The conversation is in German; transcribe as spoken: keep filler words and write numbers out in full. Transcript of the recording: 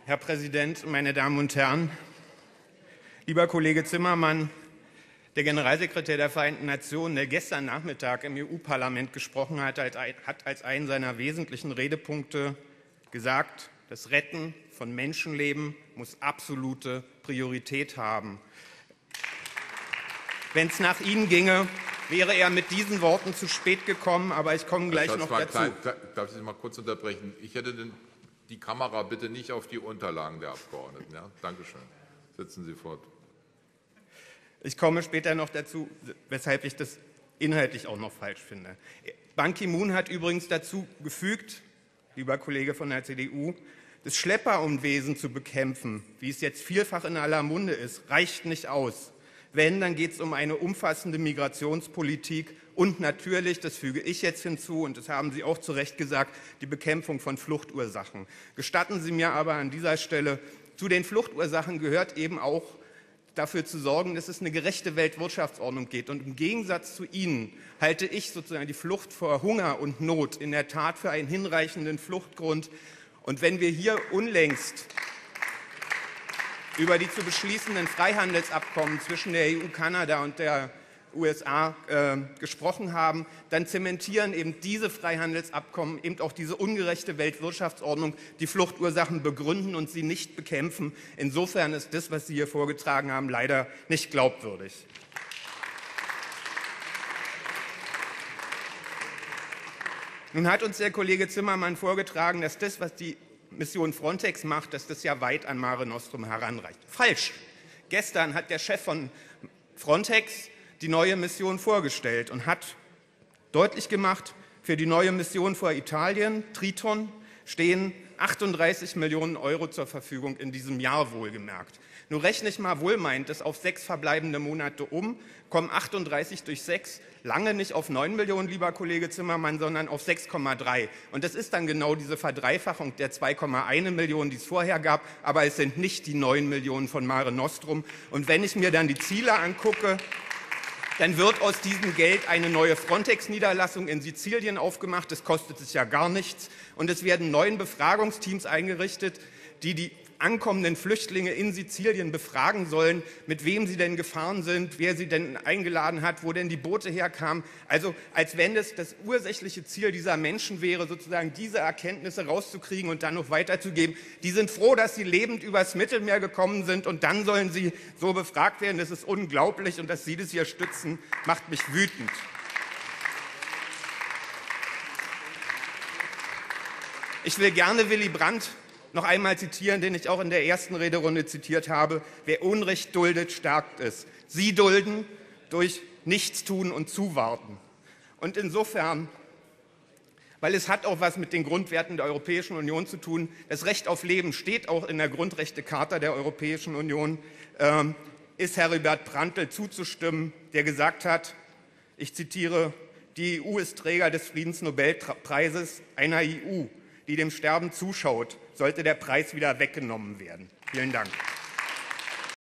Herr Präsident, meine Damen und Herren! Lieber Kollege Zimmermann, der Generalsekretär der Vereinten Nationen, der gestern Nachmittag im E U-Parlament gesprochen hat, hat als einen seiner wesentlichen Redepunkte gesagt, das Retten von Menschenleben muss absolute Priorität haben. Wenn es nach Ihnen ginge, wäre er mit diesen Worten zu spät gekommen, aber ich komme gleich noch dazu. Klein, darf ich Sie mal kurz unterbrechen? Ich hätte den, die Kamera bitte nicht auf die Unterlagen der Abgeordneten. Ja? Danke schön. Setzen Sie fort. Ich komme später noch dazu, weshalb ich das inhaltlich auch noch falsch finde. Ban Ki-moon hat übrigens dazu gefügt, lieber Kollege von der C D U, das Schlepperunwesen zu bekämpfen, wie es jetzt vielfach in aller Munde ist, reicht nicht aus. Wenn, dann geht es um eine umfassende Migrationspolitik und natürlich, das füge ich jetzt hinzu, und das haben Sie auch zu Recht gesagt, die Bekämpfung von Fluchtursachen. Gestatten Sie mir aber an dieser Stelle, zu den Fluchtursachen gehört eben auch, dafür zu sorgen, dass es eine gerechte Weltwirtschaftsordnung geht. Und im Gegensatz zu Ihnen halte ich sozusagen die Flucht vor Hunger und Not in der Tat für einen hinreichenden Fluchtgrund. Und wenn wir hier unlängst über die zu beschließenden Freihandelsabkommen zwischen der E U, Kanada und der U S A äh, gesprochen haben, dann zementieren eben diese Freihandelsabkommen eben auch diese ungerechte Weltwirtschaftsordnung, die Fluchtursachen begründen und sie nicht bekämpfen. Insofern ist das, was Sie hier vorgetragen haben, leider nicht glaubwürdig. Nun hat uns der Kollege Zimmermann vorgetragen, dass das, was die Mission Frontex macht, dass das ja weit an Mare Nostrum heranreicht. Falsch! Gestern hat der Chef von Frontex die neue Mission vorgestellt und hat deutlich gemacht, für die neue Mission vor Italien, Triton, stehen achtunddreißig Millionen Euro zur Verfügung, in diesem Jahr wohlgemerkt. Nun rechne ich mal wohlmeint das auf sechs verbleibende Monate um, kommen achtunddreißig durch sechs lange nicht auf neun Millionen, lieber Kollege Zimmermann, sondern auf sechs Komma drei. Und das ist dann genau diese Verdreifachung der zwei Komma eins Millionen, die es vorher gab, aber es sind nicht die neun Millionen von Mare Nostrum. Und wenn ich mir dann die Ziele angucke, dann wird aus diesem Geld eine neue Frontex-Niederlassung in Sizilien aufgemacht. Das kostet es ja gar nichts. Und es werden neun Befragungsteams eingerichtet, die die ankommenden Flüchtlinge in Sizilien befragen sollen, mit wem sie denn gefahren sind, wer sie denn eingeladen hat, wo denn die Boote herkamen. Also als wenn es das ursächliche Ziel dieser Menschen wäre, sozusagen diese Erkenntnisse rauszukriegen und dann noch weiterzugeben. Die sind froh, dass sie lebend übers Mittelmeer gekommen sind und dann sollen sie so befragt werden. Das ist unglaublich und dass Sie das hier stützen, macht mich wütend. Ich will gerne Willy Brandt noch einmal zitieren, den ich auch in der ersten Rederunde zitiert habe. Wer Unrecht duldet, stärkt es. Sie dulden durch Nichtstun und Zuwarten. Und insofern, weil es hat auch was mit den Grundwerten der Europäischen Union zu tun, das Recht auf Leben steht auch in der Grundrechtecharta der Europäischen Union, äh, ist Heribert Prantl zuzustimmen, der gesagt hat, ich zitiere, die E U ist Träger des Friedensnobelpreises, einer E U, die dem Sterben zuschaut, sollte der Preis wieder weggenommen werden. Vielen Dank.